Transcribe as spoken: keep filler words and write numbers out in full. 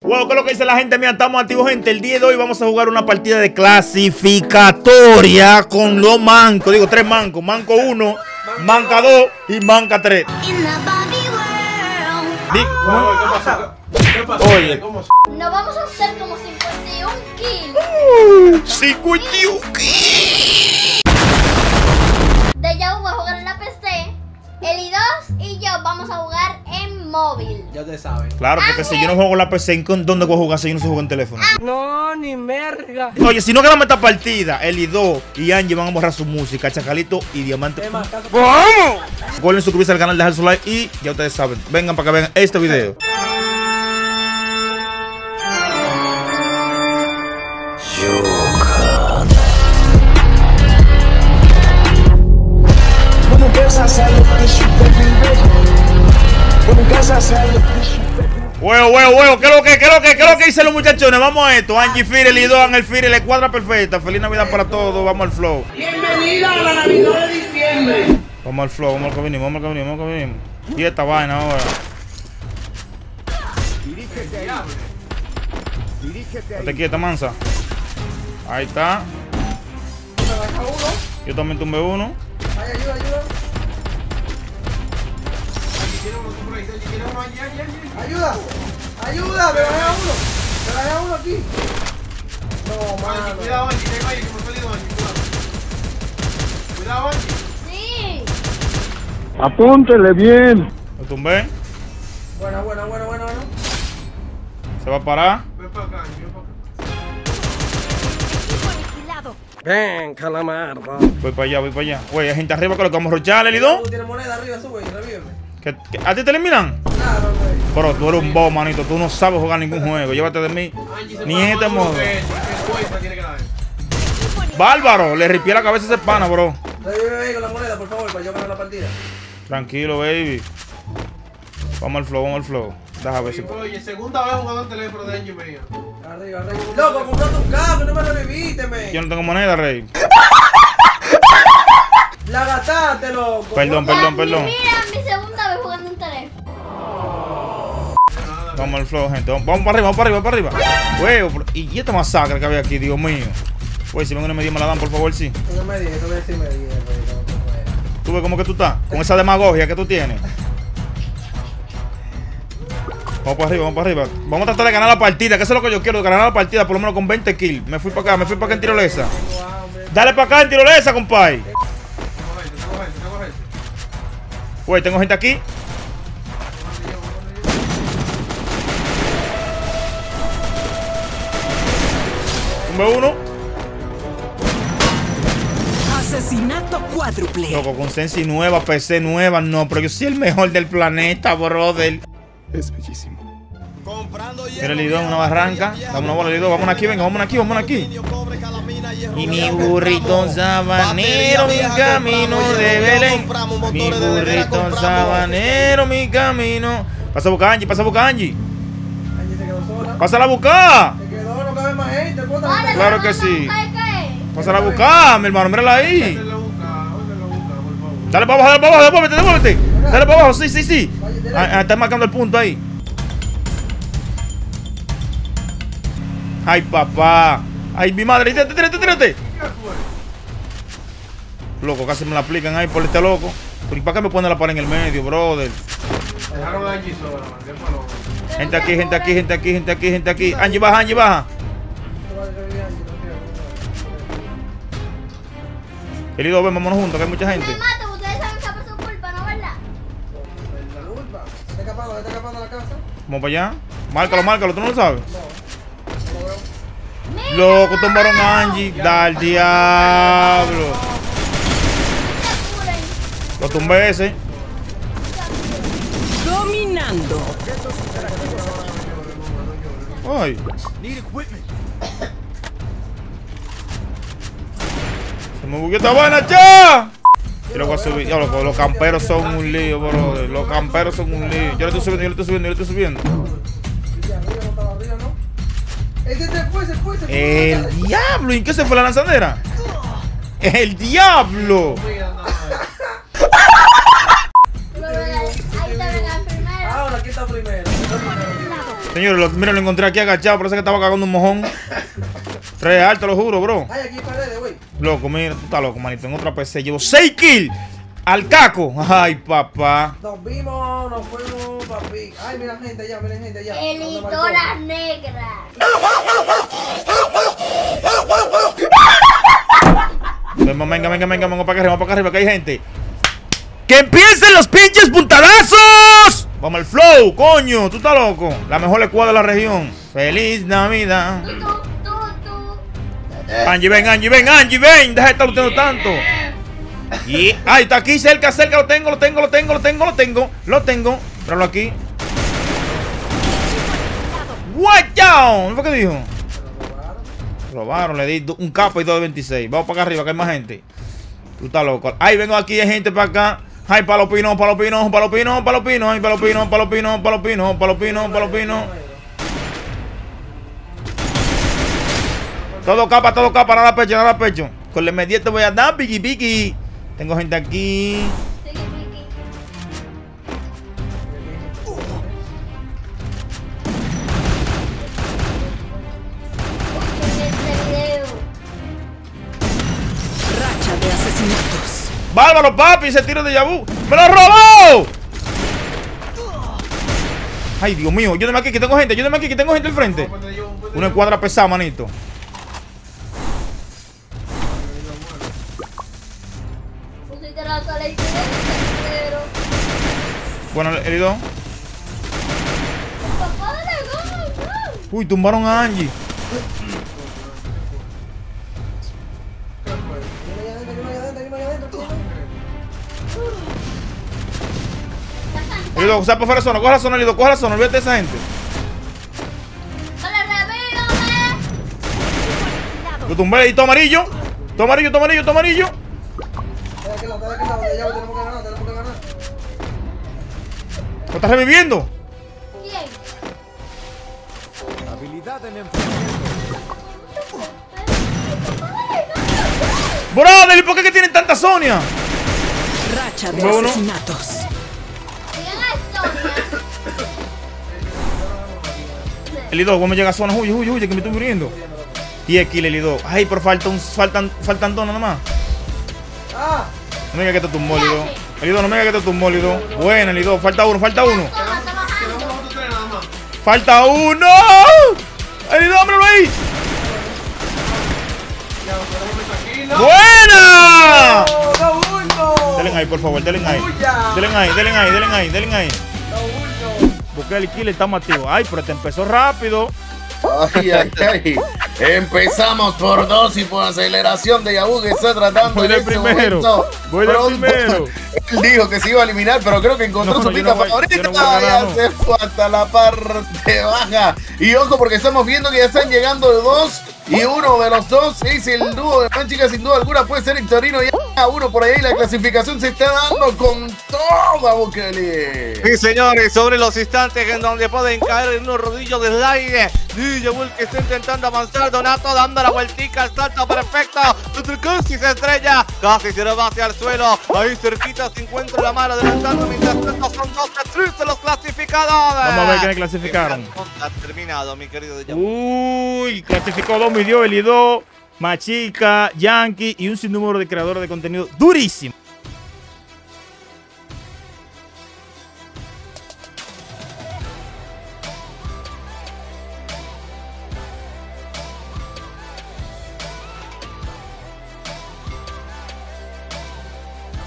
Wow, ¿qué es lo que dice la gente? Mira, estamos activos, gente. El día de hoy vamos a jugar una partida de clasificatoria con los mancos. Digo, tres mancos. Manco uno, manca dos y manca tres. ¿Qué pasó? ¿Qué pasó? Oye, no vamos a hacer como cincuenta y un kills. Uh, cincuenta y un kills. De ya va a jugar en la P C. Eli dos y yo vamos a jugar en móvil. Ya te saben. Claro, porque si yo no juego en la P C, ¿dónde voy a jugar si yo no se juego en teléfono? No, ni merga. Oye, si no quedamos esta partida, Eli dos y Angie van a borrar su música, Chacalito y Diamante. ¡Vamos! Recuerden suscribirse al canal, dejar su like y ya ustedes saben. Vengan para que vean este video. Huevo, huevo, huevo, ¿qué es lo que, qué es lo que, qué es lo que dicen los muchachones? Vamos a esto, Angie Fire, Lido, Ángel Fire, la cuadra perfecta. Feliz Navidad para todos, vamos al flow. Bienvenida a la Navidad de diciembre. Vamos al flow, vamos al que venimos, vamos al que venimos, vamos al que venimos. Y esta vaina ahora. Dirígete ahí. Dirígete ahí. Estate quieta, mansa. Ahí está. Yo también tumbé uno. Ay, ayuda, ayuda. Ayuda, ayuda, me bajé a uno. Me bajé a uno aquí. No, mano. Cuidado, Angie, tengo ahí, que me ha salido Angie. Cuidado, Angie. Sí. Apúntele bien. Lo tumbé. Buena, buena, buena, buena, buena. Se va a parar. Ven para acá, Angie, ven para acá. Ven, calamardo. Voy para allá, voy para allá. Güey, hay gente arriba que lo que vamos a rochar, Lido. Tú tienes moneda arriba, sube y revíveme. ¿Que, que, ¿A ti te eliminan? Claro, güey. Pero tú eres un bobo, manito. Tú no sabes jugar ningún juego. Llévate de mí. Angie se Ni para en este más modo. duro que él, porque el fuerza tiene que dar. Bárbaro, le ripié la cabeza a ese pana, bro. Revíveme ahí con la moneda, por favor, para yo ganar la partida. Tranquilo, baby. Vamos al flow, vamos al flow. Deja ver si. Oye, segunda vez jugando el teléfono de Angie mía. Arriba, arriba. Loco, comprate un cable, no me reviviste, me. Yo no tengo moneda, rey. La gastaste, loco. Perdón, perdón, perdón. Mira, mi segunda vez jugando en teléfono. Vamos al flow, gente. Vamos para arriba, vamos para arriba, para arriba. Huevo, y esta masacre que había aquí, Dios mío. Güey, si vengo una medida me la dan, por favor, sí. No me digas, no voy a decir me digas, güey. Tú ves cómo que tú estás, con esa demagogia que tú tienes. Vamos para arriba, vamos para arriba. Vamos a tratar de ganar la partida, que eso es lo que yo quiero, ganar la partida por lo menos con veinte kills. Me fui para acá, me fui para acá en tirolesa. Dale para acá en tirolesa, compadre. Tengo gente, tengo gente, tengo gente. Güey, tengo gente aquí. Tumbe uno. Asesinato cuádruple. Loco, con Sensi nueva, P C nueva, no, pero yo soy el mejor del planeta, brother. Es bellísimo. Mira, Lido, una barranca. Dame una bola, Lido. Vamos aquí, venga, vamos aquí, vamos aquí. Y mi burrito sabanero, mi camino de Belén. Mi burrito sabanero, mi camino. Pasa a buscar, Angie, pasa a buscar, Angie. Angie se quedó sola. Pásala a buscar. Se quedó, no cabe más gente. ¿Cuánta Ahora gente? Claro la que mamá sí. cae, cae. Pásala a buscar, mi hermano, mírala ahí. Déjenlo buscar, déjenlo buscar, por favor. Dale para abajo, dale para abajo, devuélvete, devuélvete. Dale para abajo, sí, sí, sí. Ah, ah, está marcando el punto ahí. Ay, papá. Ay, mi madre. Tírate, tírate, tírate. Loco, casi me la aplican ahí por este loco. ¿Pero y para qué me pone la pared en el medio, brother? Dejaron a Angie sola, man. Qué palo. Gente aquí, gente aquí, gente aquí, gente aquí, gente aquí. Angie, baja, Angie, baja. Querido, ven, vámonos juntos, que hay mucha Me gente. mato, ustedes saben que fue su culpa, ¿no, verdad? La culpa. ¿Se está escapando? ¿Se está escapando la casa? Vamos para allá. Márcalo, márcalo, tú no lo sabes. No lo veo. Mira, Loco, tumbaron a Angie. Da al diablo. apuren. Lo tumbé ese. Dominando. Ay. Se me bugueó esta vaina, cha. Yo lo voy a subir. Ya, loco, los camperos son un lío, brother. Los camperos son un lío. Yo le estoy subiendo, yo le estoy subiendo, yo le estoy subiendo. Dice arriba, no estaba arriba, ¿no? Ese se fue, se fue, se fue. El diablo. ¿Y en qué se fue la lanzadera? El diablo. Ahí te ven al primero. Ahora, ¿quién está primero? Señores, lo, mira, lo encontré aquí agachado, parece que estaba cagando un mojón. Real, te lo juro, bro. Ay, aquí paredes, güey. Loco, mira, tú estás loco, manito. En otra P C llevo seis kills al caco. Ay, papá. Nos vimos, nos fuimos, papi. Ay, mira gente allá, mira gente allá. Elidoras negras. Venga, venga, venga, venga, vamos para acá arriba, vamos para acá arriba, que hay gente. ¡Que empiecen los pinches puntadazos! Vamos al flow, coño, tú estás loco. La mejor escuadra de la región. ¡Feliz Navidad! Tú, tú, tú, tú. Angie, ven, Angie, ven, Angie, ven. Deja de estar luchando tanto. Y, ay, está aquí cerca, cerca, lo tengo, lo tengo, lo tengo, lo tengo, lo tengo, lo tengo. Tráelo aquí. Watch out. ¿No fue que dijo? Robaron, le di un capo y dos de veintiséis. Vamos para acá arriba, que hay más gente. Tú estás loco. Ay, vengo aquí, hay gente para acá. Ay, para los pinos, para los pinos, para los pinos, para los pinos, ay, para los pinos, para los pinos, para los pinos, para los pinos, para los pinos. Todo capa, todo capa, nada pecho, nada pecho. Con el M diez te voy a dar, piqui, piqui. Tengo gente aquí. Sigue, Vicky. Uy, este video. Racha de asesinatos. ¡Bárbaro, papi! Ese tiro de Yabu. ¡Me lo robó! Ay, Dios mío. Ayúdame aquí, que tengo gente. Ayúdame aquí, que tengo gente al frente. Una escuadra pesada, manito. Pusiste la sala y pero. Bueno, herido. Papá, dale, go, go. Uy, tumbaron a Angie. Herido, sal por fuera de zona. Coge la zona, herido. Coge la zona. Olvídate de esa gente. Dale, revívame. Lo tumbé y todo amarillo. Todo amarillo, todo amarillo, todo amarillo. Dale que no, dale que no, de allá tenemos que ganar, tenemos que ganar. ¿Lo estás reviviendo? ¿Quién? Habilidad en enfriamiento. Brother, ¿y por qué que tienen tanta Sonia? Racha de Bueno. asesinatos. Sigan a Sonia. Elido, vamos a llegar a zona. Huye, huye, huye, que me estoy muriendo. diez kills, Elido. Ay, pero falta un, faltan, faltan dos nada más. Ah, No me digas que te tumbó, Elido. Elido, no me digas que te tumbó, Elido. Bueno, Elido, falta uno, falta uno. Toma, está bajando. Quedamos nosotros tres nada más. ¡Falta uno! ¡Elido, dámelo ahí! Ya, pero tranquilo. ¡Buena! no, no bulto. Denle ahí, por favor, denle ahí. Bulla. Denle ahí, denle ahí, denle ahí, denle ahí. No bulto. Busqué el kill, estamos activos. Ay, pero te empezó rápido. Ay, ay, ay. Empezamos por dos y por aceleración de Yabu que está tratando Voy en del este primero. momento. Voy del Pronto. primero. Él dijo que se iba a eliminar, pero creo que encontró No, su no, yo pista no voy- favorita. yo no voy a ganar, ya no. se fue hasta la parte baja. Y ojo, porque estamos viendo que ya están llegando dos. Y uno de los dos es el dúo de Manchica, sin duda alguna puede ser Victorino. Ya uno por ahí, la clasificación se está dando con toda, Bukele. Sí, señores, sobre los instantes en donde pueden caer en unos rodillos del aire. D J Bull que está intentando avanzar. Donato dando la vueltica, el salto perfecto. Casi se estrella, casi se lo va hacia el suelo. Ahí cerquita se encuentra la mano adelantando. Mientras tanto son dos de tres de los clasificadores. Vamos a ver quiénes clasificaron. Ha terminado, mi querido D J Bull. Uy, clasificó dos, midió, Elido, Machica, Yankee y un sinnúmero de creadores de contenido durísimo.